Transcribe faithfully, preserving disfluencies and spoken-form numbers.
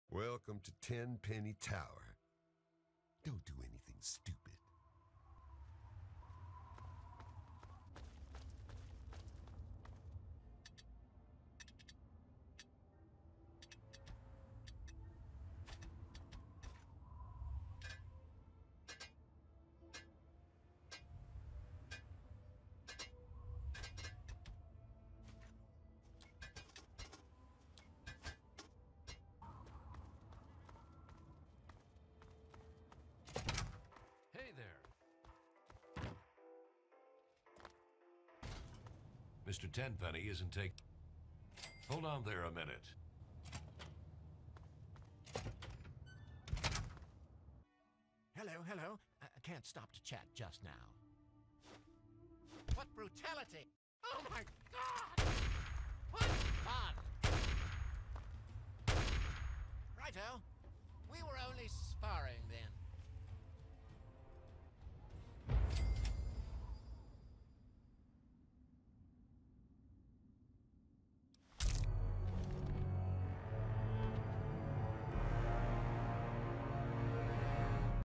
Welcome to Tenpenny Tower. Don't do anything stupid. Hey there. Mister Tenpenny isn't take... Hold on there a minute. Hello, hello. I I can't stop to chat just now. What brutality! Oh my God!